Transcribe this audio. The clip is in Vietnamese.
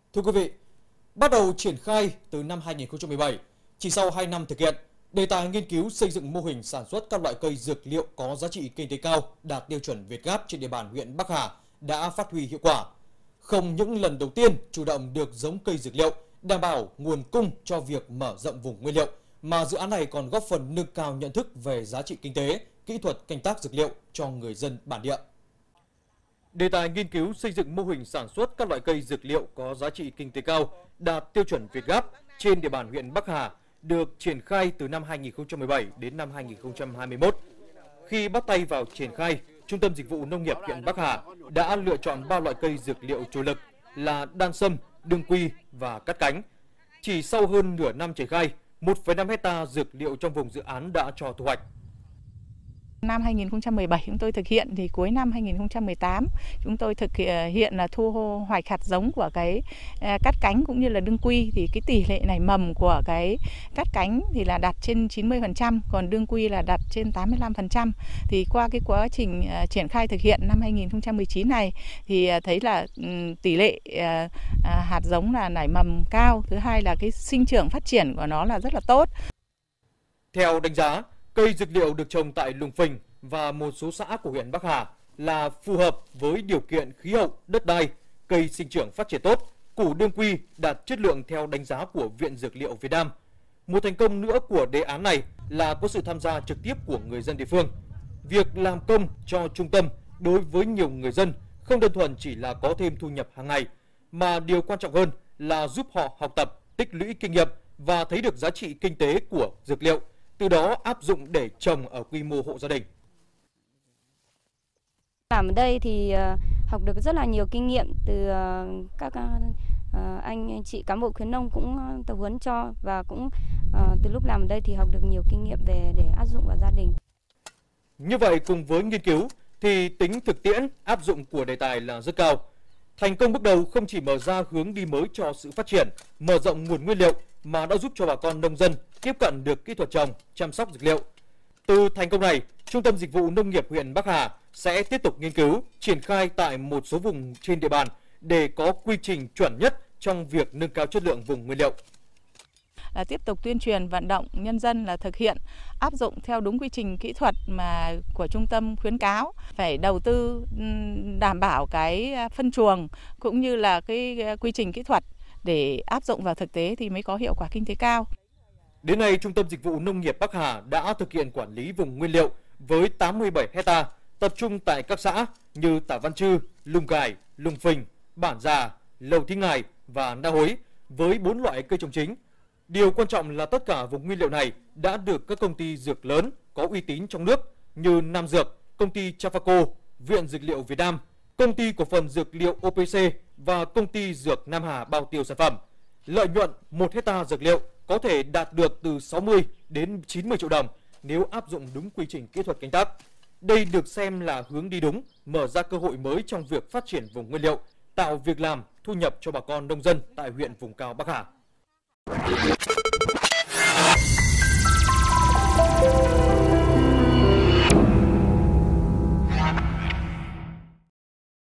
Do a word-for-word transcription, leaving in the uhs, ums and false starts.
Thưa quý vị, bắt đầu triển khai từ năm hai nghìn không trăm mười bảy, chỉ sau hai năm thực hiện, đề tài nghiên cứu xây dựng mô hình sản xuất các loại cây dược liệu có giá trị kinh tế cao đạt tiêu chuẩn Việt Gáp trên địa bàn huyện Bắc Hà đã phát huy hiệu quả. Không những lần đầu tiên chủ động được giống cây dược liệu, đảm bảo nguồn cung cho việc mở rộng vùng nguyên liệu, mà dự án này còn góp phần nâng cao nhận thức về giá trị kinh tế, kỹ thuật canh tác dược liệu cho người dân bản địa. Đề tài nghiên cứu xây dựng mô hình sản xuất các loại cây dược liệu có giá trị kinh tế cao đạt tiêu chuẩn Việt Gáp trên địa bàn huyện Bắc Hà được triển khai từ năm hai nghìn không trăm mười bảy đến năm hai nghìn không trăm hai mươi mốt. Khi bắt tay vào triển khai, Trung tâm Dịch vụ Nông nghiệp huyện Bắc Hà đã lựa chọn ba loại cây dược liệu chủ lực là đan sâm, đương quy và cát cánh. Chỉ sau hơn nửa năm triển khai, một phẩy năm hecta dược liệu trong vùng dự án đã cho thu hoạch. Năm hai nghìn không trăm mười bảy chúng tôi thực hiện thì cuối năm hai nghìn không trăm mười tám chúng tôi thực hiện là thu hoạch hạt giống của cái cát cánh cũng như là đương quy, thì cái tỷ lệ nảy mầm của cái cát cánh thì là đạt trên chín mươi phần trăm, còn đương quy là đạt trên tám mươi lăm phần trăm. Thì qua cái quá trình triển khai thực hiện năm hai nghìn không trăm mười chín này thì thấy là tỷ lệ hạt giống là nảy mầm cao, thứ hai là cái sinh trưởng phát triển của nó là rất là tốt. Theo đánh giá, cây dược liệu được trồng tại Lùng Phình và một số xã của huyện Bắc Hà là phù hợp với điều kiện khí hậu, đất đai, cây sinh trưởng phát triển tốt, củ đương quy đạt chất lượng theo đánh giá của Viện Dược liệu Việt Nam. Một thành công nữa của đề án này là có sự tham gia trực tiếp của người dân địa phương. Việc làm công cho trung tâm đối với nhiều người dân không đơn thuần chỉ là có thêm thu nhập hàng ngày, mà điều quan trọng hơn là giúp họ học tập, tích lũy kinh nghiệm và thấy được giá trị kinh tế của dược liệu, từ đó áp dụng để trồng ở quy mô hộ gia đình. Làm ở đây thì học được rất là nhiều kinh nghiệm từ các anh chị cán bộ khuyến nông cũng tập huấn cho, và cũng từ lúc làm ở đây thì học được nhiều kinh nghiệm về để áp dụng vào gia đình. Như vậy, cùng với nghiên cứu thì tính thực tiễn áp dụng của đề tài là rất cao. Thành công bước đầu không chỉ mở ra hướng đi mới cho sự phát triển, mở rộng nguồn nguyên liệu, mà đã giúp cho bà con nông dân tiếp cận được kỹ thuật trồng, chăm sóc dược liệu. Từ thành công này, Trung tâm Dịch vụ Nông nghiệp huyện Bắc Hà sẽ tiếp tục nghiên cứu, triển khai tại một số vùng trên địa bàn để có quy trình chuẩn nhất trong việc nâng cao chất lượng vùng nguyên liệu. Là tiếp tục tuyên truyền vận động nhân dân là thực hiện áp dụng theo đúng quy trình kỹ thuật mà của trung tâm khuyến cáo, phải đầu tư đảm bảo cái phân chuồng cũng như là cái quy trình kỹ thuật để áp dụng vào thực tế thì mới có hiệu quả kinh tế cao. Đến nay, Trung tâm Dịch vụ Nông nghiệp Bắc Hà đã thực hiện quản lý vùng nguyên liệu với tám mươi bảy hecta, tập trung tại các xã như Tả Văn Chư, Lùng Gài, Lùng Phình, Bản Già, Lầu Thí Ngài và Na Hối với bốn loại cây trồng chính. Điều quan trọng là tất cả vùng nguyên liệu này đã được các công ty dược lớn có uy tín trong nước như Nam Dược, công ty Trafaco, Viện Dược liệu Việt Nam, công ty cổ phần dược liệu o pê xê và công ty dược Nam Hà bao tiêu sản phẩm. Lợi nhuận một hecta dược liệu có thể đạt được từ sáu mươi đến chín mươi triệu đồng nếu áp dụng đúng quy trình kỹ thuật canh tác. Đây được xem là hướng đi đúng, mở ra cơ hội mới trong việc phát triển vùng nguyên liệu, tạo việc làm, thu nhập cho bà con nông dân tại huyện vùng cao Bắc Hà.